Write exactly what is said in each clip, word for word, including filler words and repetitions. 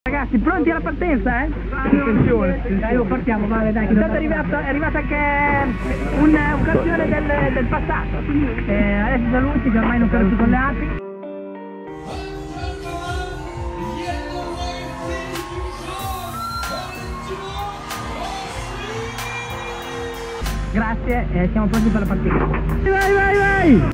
Ragazzi, pronti alla partenza, eh? Attenzione. Dai, partiamo, vale, dai. Intanto è arrivato, è arrivata anche un'occasione del, del passato. Eh, adesso saluti che ormai non corro più con le api. Grazie, eh, siamo pronti per la partita. Vai, vai, vai!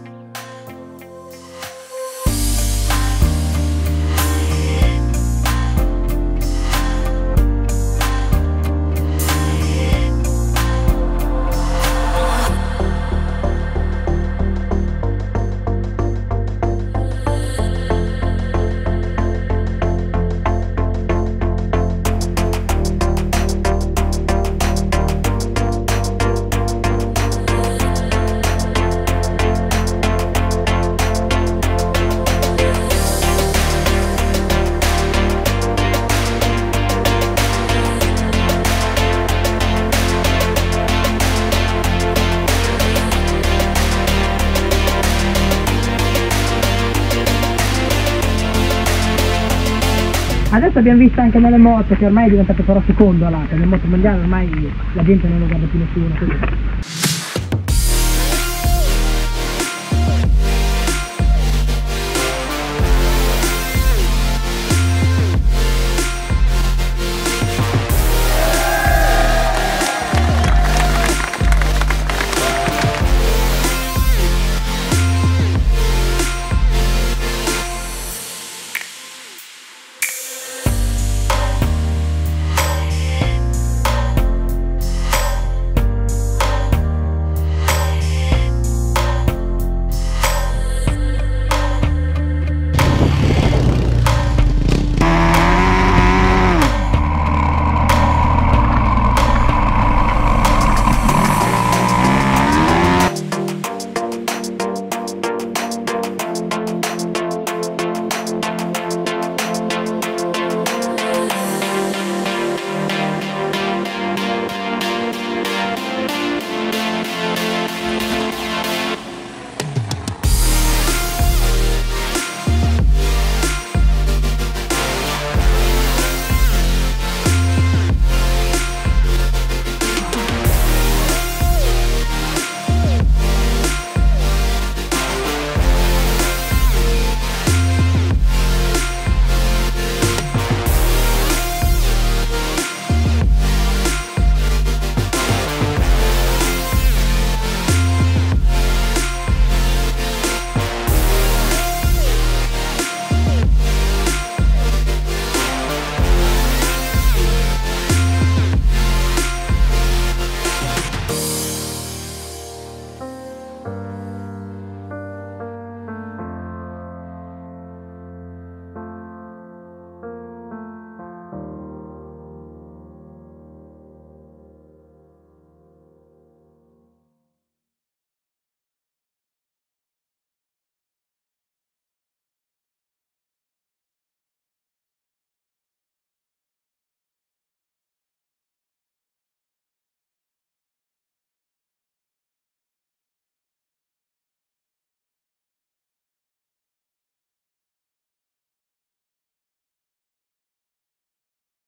Adesso abbiamo visto anche nelle moto che ormai è diventato però secondo all'altro, nelle moto mondiali ormai la gente non lo guarda più nessuno. Così.